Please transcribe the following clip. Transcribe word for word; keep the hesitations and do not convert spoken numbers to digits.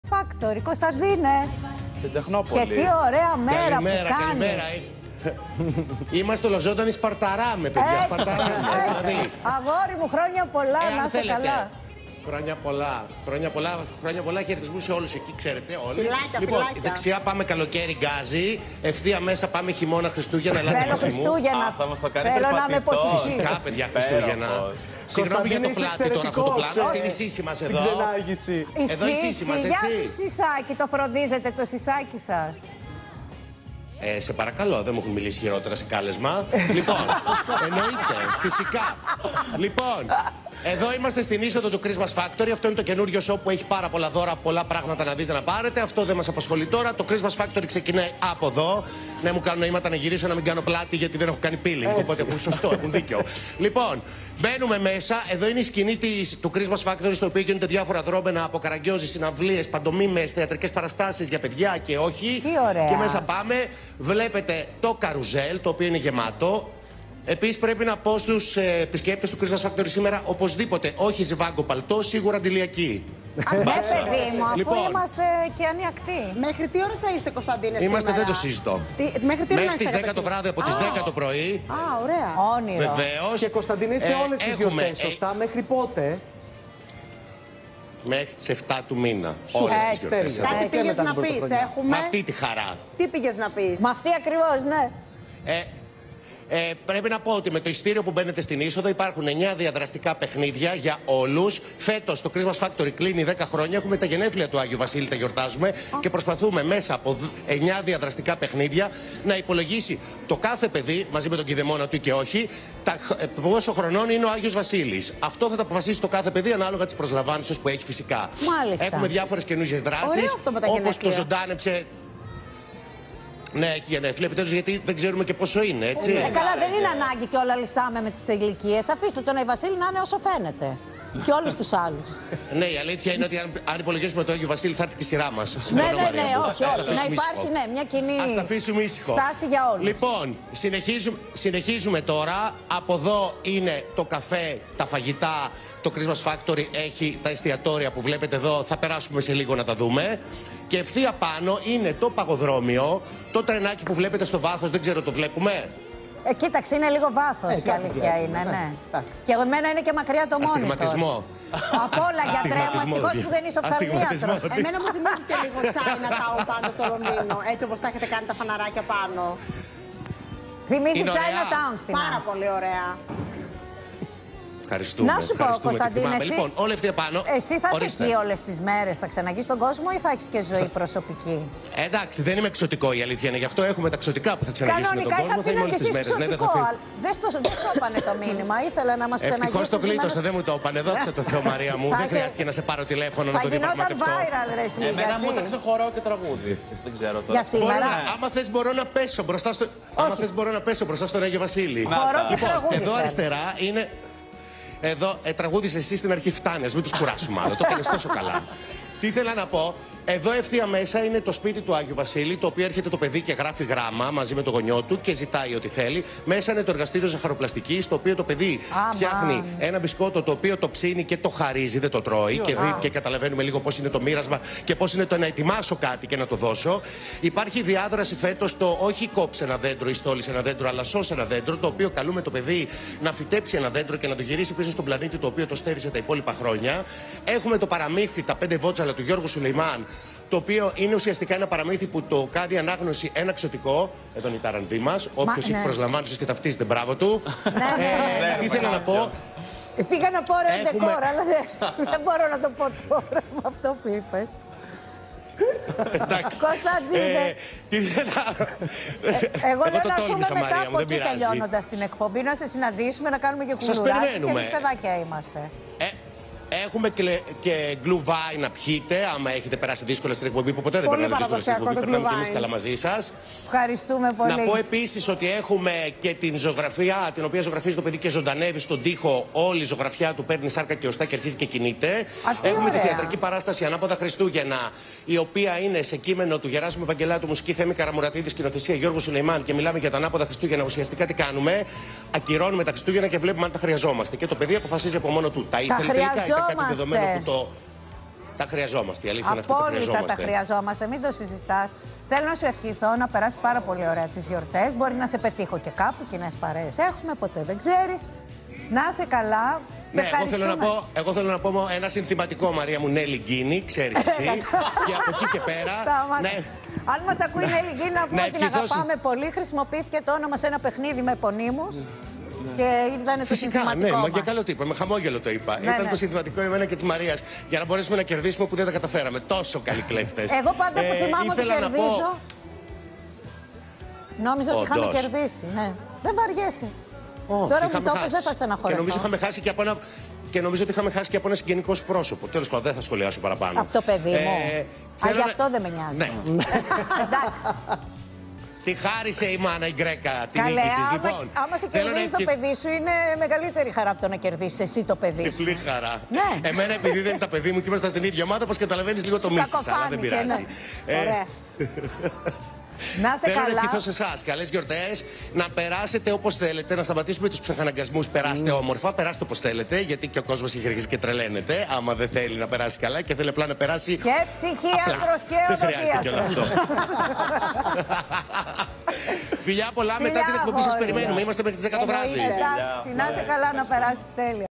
Factory. Κωνσταντίνε. Στην Τεχνόπολη. Και τι ωραία μέρα καλημέρα, που κάνεις. καλημέρα. Είμαστε ολοζώντανοι Σπαρταράμε, παιδιά. Έτσι, Σπαρταράμε. έτσι. Αγόρι μου, χρόνια πολλά, Εάν να είσαι θέλετε. καλά. Χρόνια πολλά. Χρόνια πολλά, χρόνια πολλά. Χαιρετισμού σε όλους εκεί, ξέρετε όλοι. Φιλάκια, λοιπόν, φιλάκια. δεξιά πάμε καλοκαίρι γκάζι. Ευθεία μέσα πάμε χειμώνα Χριστούγεννα. Ελάτε Θέλω μαζί μου. Χριστούγεννα. Α, θα μας το κάνει Θέλω να είμαι περπατητός. ποτιστή. Φυσικά, παιδιά, Χριστούγεννα. Συγγνώμη για το πλάτη τώρα αυτό το πλάνο. Αυτή είναι η σύση μας εδώ. Ξενάγηση. Η Εδώ η σύση μας, Γεια έτσι. σου Σισάκι, το φροντίζετε το σισάκι σας. Ε, σε παρακαλώ, δεν μου έχουν μιλήσει χειρότερα σε κάλεσμα. Λοιπόν, εννοείται, φυσικά. Λοιπόν, εδώ είμαστε στην είσοδο του Christmas Factory. Αυτό είναι το καινούριο show που έχει πάρα πολλά δώρα, πολλά πράγματα να δείτε, να πάρετε. Αυτό δεν μας απασχολεί τώρα. Το Christmas Factory ξεκινάει από εδώ. Ναι, μου κάνουν νοήματα να γυρίσω, να μην κάνω πλάτη, γιατί δεν έχω κάνει peeling. Οπότε έχουν σωστό, έχουν δίκιο. Λοιπόν, μπαίνουμε μέσα. Εδώ είναι η σκηνή της, του Christmas Factory, στο οποίο γίνονται διάφορα δρόμενα από καραγκιόζεις, συναυλίες, παντομίμες, θεατρικές παραστάσεις για παιδιά και όχι. Τι ωραία. Και μέσα πάμε. Βλέπετε το καρουζέλ, το οποίο είναι γεμάτο. Επίσης πρέπει να πω στους ε, επισκέπτες του Christmas Factory σήμερα, οπωσδήποτε, όχι ζιβάγκο παλτό, σίγουρα αντιλιακή. Α, ναι, παιδί μου, αφού Λοιπόν. είμαστε και ανιακτοί. Μέχρι τι ώρα θα είστε, Κωνσταντίνε, Είμαστε, σήμερα? δεν το συζητώ. Τι, μέχρι τι ώρα να Μέχρι τις είστε δέκα το εκεί? βράδυ, από τις δέκα το πρωί. Α, ωραία. Όνειρο. Βεβαίως. Και Κωνσταντίνε, είστε Ε, όλες τις έχουμε, γιορτές, ε, σωστά, μέχρι πότε? Μέχρι τις εφτά του μήνα. Όλες τις Έτσι. γιορτές. Τέλεια. Κάτι και πήγες μετά να την πεις, πρωτοχρονιά. έχουμε. Με αυτή τη χαρά. Τι πήγες να πεις? Με αυτή ακριβώς, ναι. Ε, Ε, πρέπει να πω ότι με το ειστήριο που μπαίνετε στην είσοδο υπάρχουν εννιά διαδραστικά παιχνίδια για όλους. Φέτος το Christmas Factory κλείνει δέκα χρόνια. Έχουμε τα γενέθλια του Άγιου Βασίλη, τα γιορτάζουμε. Και προσπαθούμε μέσα από εννιά διαδραστικά παιχνίδια να υπολογίσει το κάθε παιδί, μαζί με τον κηδεμόνα του και όχι, τα, ε, πόσο χρονών είναι ο Άγιος Βασίλης. Αυτό θα το αποφασίσει το κάθε παιδί ανάλογα τις προσλαμβάνσεις που έχει φυσικά. Μάλιστα. Έχουμε διάφορες καινούργιες Ωραίο δράσεις. αυτό με τα Όπως το γενέθλια. ζωντάνεψε. Ναι, έχει γενέθλια επιτέλους, γιατί δεν ξέρουμε και πόσο είναι, έτσι. Ε, καλά, δεν είναι ανάγκη και όλα λυσάμε με τις ηλικίες. Αφήστε τον Άγιο Βασίλη να είναι όσο φαίνεται. Και όλους τους άλλους. Ναι, η αλήθεια είναι ότι αν, αν υπολογίσουμε το Άγιο Βασίλη θα έρθει και η σειρά μας. Ναι, ναι, ναι, όχι, όχι. Να υπάρχει, ναι, μια κοινή Ας τα αφήσουμε ήσυχο. στάση για όλους. Λοιπόν, συνεχίζουμε, συνεχίζουμε τώρα. Από εδώ είναι το καφέ, τα φαγητά. Το Christmas Factory έχει τα εστιατόρια που βλέπετε εδώ. Θα περάσουμε σε λίγο να τα δούμε. Και ευθεία πάνω είναι το παγοδρόμιο. Το τρενάκι που βλέπετε στο βάθος, δεν ξέρω, το βλέπουμε. Ε, κοίταξε, είναι λίγο βάθος, Ε, η κάτι αλήθεια διάρκεια, είναι, ναι. εντάξει. Και εμένα είναι και μακριά το μόνιτορ. Αστιγματισμό. Απ' όλα, γιατρέ μου, Αστιγματισμό. ευτυχώς που δεν είσαι Αστιγματισμό. οφθαλμίατρος. Εμένα μου θυμίζει και λίγο Chinatown πάνω στο Λονδίνο. Έτσι όπως τα έχετε κάνει τα φαναράκια πάνω. Θυμίζει Είναι ωραία. Chinatown στην Πάρα Άση. πολύ ωραία. Ευχαριστούμε. Να σου πω, ευχαριστούμε και Κωνσταντίνε, θυμάμαι. εσύ- Λοιπόν, όλα ευθεία πάνω. Εσύ θα είσαι Ορίστε. εκεί όλες τις μέρες, θα ξαναγείς στον κόσμο ή θα έχεις και ζωή προσωπική? Ε, εντάξει, δεν είμαι εξωτικό, η αλήθεια είναι. Γι' αυτό έχουμε τα εξωτικά που θα ξαναγήσουμε τον Κανονικά κόσμο. είχα Θα πει είμαι να όλες τις ντυθείς μέρες. Ναι, δεν θα εξωτικό, φύγω. αλλά δεν στο δεν το έπανε το μήνυμα. Ήθελα να μας ξαναγήσεις. Ευτυχώς το γλίτωσα, ντυμένος- δεν μου το έπανε. Δόξα τω Θεώ, Μαρία μου. Θα Δεν είχε- χρειάστηκε να σε πάρω τηλέφωνο να Θα το γινόταν διαπραγματευτώ. viral, ρε εσύ, Εμένα μου γιατί? τα ξεχωρώ και τραγούδι. Δεν ξέρω τώρα. Για Μπορώ σήμερα. να- Άμα θες μπορώ να πέσω μπροστά στο... Άμα θες μπορώ να πέσω μπροστά στον Άγιο Βασίλη. Χορό και Λοιπόν, τραγούδι εδώ θέλω. αριστερά είναι... Εδώ ε, τραγούδισες εσύ στην αρχή, φτάνει, ας μην τους κουράσουμε άλλο. Το έκανες τόσο καλά. Τι ήθελα να πω, εδώ ευθεία μέσα είναι το σπίτι του Άγιου Βασίλη, το οποίο έρχεται το παιδί και γράφει γράμμα μαζί με το γονιό του και ζητάει ό,τι θέλει. Μέσα είναι το εργαστήριο ζαχαροπλαστικής, το οποίο το παιδί Αμάν. φτιάχνει ένα μπισκότο το οποίο το ψήνει και το χαρίζει, δεν το τρώει. Και, δει, και καταλαβαίνουμε λίγο πώς είναι το μοίρασμα και πώς είναι το να ετοιμάσω κάτι και να το δώσω. Υπάρχει διάδραση φέτος το όχι κόψε ένα δέντρο ή στόλισε ένα δέντρο, αλλά σώσε ένα δέντρο, το οποίο καλούμε το παιδί να φυτέψει ένα δέντρο και να το γυρίσει πίσω στον πλανήτη, το οποίο το στέρισε τα υπόλοιπα χρόνια. Έχουμε το παραμύθι Τα Πέντε Βότσαλα του Γιώργου Σουλεϊμάν, το οποίο είναι ουσιαστικά ένα παραμύθι που το κάνει ανάγνωση ένα ξωτικό. Εδώ είναι η ταραντή μας. Όποιος ναι. έχει προσλαμβάνωσες και ταυτίζεται, μπράβο του. Ναι, ναι, ναι. Ε, τι ήθελα να πω. Ε, Πήγα να πω ρε Έχουμε- ντεκόρ, αλλά δεν, δεν μπορώ να το πω τώρα με αυτό που είπες. Εντάξει. Κωνσταντίνε. Ε, τι ήθελα. Εγώ λέω το να έρθουμε τόλμησα, μετά Μαρία μου, από δεν εκεί πειράζει. τελειώνοντας την εκπομπή, να σε συναντήσουμε, να κάνουμε και Σας κουλουράκι και περιμένουμε. εμείς παιδάκια είμαστε. Ε, Έχουμε και, και γκλουβάι να πιείτε, άμα έχετε περάσει δύσκολα στην εκπομπή, που ποτέ δεν Πολύ περνάμε δύσκολα στην παραδοσιακό εκπομπή. το Περνάμε και εμείς γκλουβάι. καλά μαζί σας. Ευχαριστούμε πολύ. Να πω επίσης ότι έχουμε και την ζωγραφιά, την οποία ζωγραφίζει το παιδί και ζωντανεύει στον τοίχο. Όλη η ζωγραφιά του παίρνει σάρκα και οστά και αρχίζει και κινείται. τι Έχουμε ωραία. τη θεατρική παράσταση Ανάποδα Χριστούγεννα, η οποία είναι σε κείμενο του Γεράσιμου Ευαγγελάτου, μουσική Θέμη Καραμουρατίδη, σκηνοθεσία Γιώργου Σουλεϊμάν. Και μιλάμε για τα Ανάποδα Χριστούγεννα. Ουσιαστικά τι κάνουμε? Ακυρώνουμε τα Χριστούγεννα και βλέπουμε αν τα χρειαζόμαστε. Και το παιδί αποφασίζει από μόνο του. Τα ήθελε τελικά ή ήταν κάτι δεδομένο που το. Τα χρειαζόμαστε. Η αλήθεια είναι αυτή. Απόλυτα τα τα χρειαζόμαστε. Μην το συζητάς. Θέλω να σου ευχηθώ να περάσει πάρα πολύ ωραία τις γιορτές. Μπορεί να σε πετύχω και κάπου, κοινές παρέες έχουμε, ποτέ δεν ξέρεις. Να είσαι καλά. Σε ναι, εγώ θέλω, να πω, εγώ θέλω να πω ένα συνθηματικό, Μαρία μου, Νέλη Γκίνη, ξέρεις εσύ. Και από εκεί και πέρα. Ναι. Αν μας ακούει η Νέλη Γκίνη, να πούμε ότι την αγαπάμε πολύ. Χρησιμοποιήθηκε το όνομα σε ένα παιχνίδι με επωνύμους. Και ήταν το συνθηματικό. Ναι, μας. μα και καλό το είπα, με χαμόγελο το είπα. Ναι, ήταν ναι. το συνθηματικό εμένα και της Μαρίας για να μπορέσουμε να κερδίσουμε που δεν τα καταφέραμε. Τόσο καλοί κλέφτες. Εγώ πάντα που θυμάμαι ότι κερδίζω. Πω... Νόμιζα ότι είχαμε κερδίσει. Ναι. Δεν βαριέσαι. Oh, τώρα που το είπες δεν θα στεναχωρεθώ. Και νομίζω είχαμε χάσει και από ένα. Και νομίζω ότι είχαμε χάσει και από ένα συγγενικό σου πρόσωπο. Τέλος πάντων, δεν θα σχολιάσω παραπάνω. Από το παιδί μου. Ε, Α, γι' αυτό δεν με νοιάζει. Ναι. Εντάξει. Τη χάρισε η μάνα η Γκρέκα, την Καλέ, νίκη της. άμα, Λοιπόν, άμα σε κερδίζει το παιδί σου, είναι μεγαλύτερη χαρά από το να κερδίσει εσύ το παιδί σου. Τυφλή χαρά. Ναι. Εμένα, επειδή δεν είναι τα παιδί μου και είμαστε στην ίδια ομάδα, όπως καταλαβαίνεις, λίγο το μίσης, αλλά δεν πειράζει. Ναι. Ε, Ωραία. Να είσαι Θέλω καλά. να ευχηθώ σε εσάς. Καλές γιορτές. Να περάσετε όπως θέλετε. Να σταματήσουμε τους ψυχαναγκασμούς. Περάστε mm. όμορφα. Περάστε όπως θέλετε. Γιατί και ο κόσμος έχει αρχίσει και τρελαίνεται. Άμα δεν θέλει να περάσει καλά και θέλει απλά να περάσει. Και ψυχίατρος και οδοντίατρος. Δεν χρειάζεται και όλο αυτό. Φιλιά πολλά. Φιλιά, μετά την εκπομπή σας περιμένουμε. Είμαστε μέχρι τις δέκα το βράδυ. Να είσαι καλά, να περάσεις τέλεια.